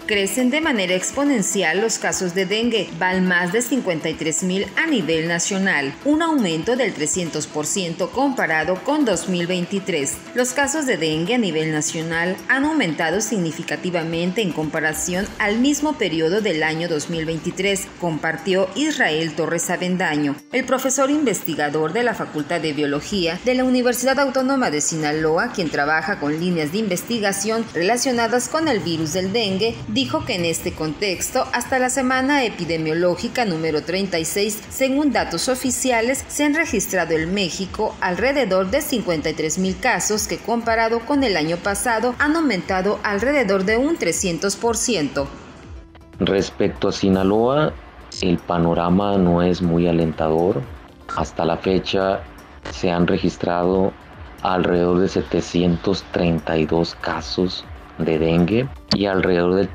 Crecen de manera exponencial los casos de dengue, van más de 53.000 a nivel nacional, un aumento del 300% comparado con 2023. Los casos de dengue a nivel nacional han aumentado significativamente en comparación al mismo periodo del año 2023, compartió Israel Torres Avendaño, el profesor investigador de la Facultad de Biología de la Universidad Autónoma de Sinaloa, quien trabaja con líneas de investigación relacionadas con el virus del dengue. Dijo que en este contexto, hasta la semana epidemiológica número 36, según datos oficiales, se han registrado en México alrededor de 53.000 casos que comparado con el año pasado han aumentado alrededor de un 300%. Respecto a Sinaloa, el panorama no es muy alentador. Hasta la fecha se han registrado alrededor de 732 casos de dengue y alrededor de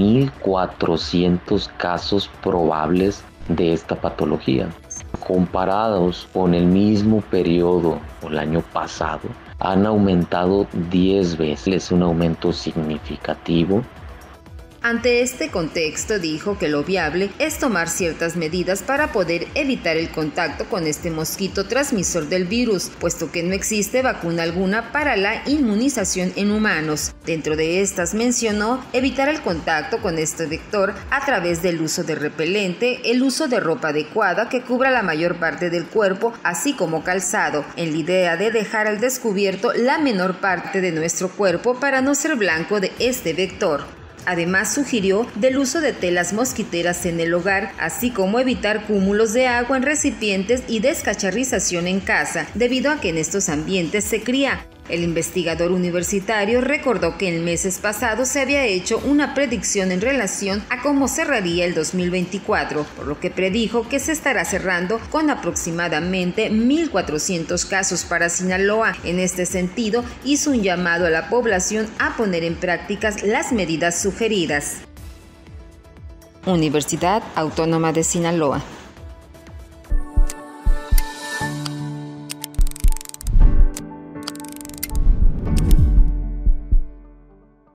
3.400 casos probables de esta patología. Comparados con el mismo periodo o el año pasado, han aumentado 10 veces, un aumento significativo. Ante este contexto, dijo que lo viable es tomar ciertas medidas para poder evitar el contacto con este mosquito transmisor del virus, puesto que no existe vacuna alguna para la inmunización en humanos. Dentro de estas mencionó evitar el contacto con este vector a través del uso de repelente, el uso de ropa adecuada que cubra la mayor parte del cuerpo, así como calzado, en la idea de dejar al descubierto la menor parte de nuestro cuerpo para no ser blanco de este vector. Además, sugirió del uso de telas mosquiteras en el hogar, así como evitar cúmulos de agua en recipientes y descacharrización en casa, debido a que en estos ambientes se cría. El investigador universitario recordó que en meses pasados se había hecho una predicción en relación a cómo cerraría el 2024, por lo que predijo que se estará cerrando con aproximadamente 1.400 casos para Sinaloa. En este sentido, hizo un llamado a la población a poner en prácticas las medidas sugeridas. Universidad Autónoma de Sinaloa.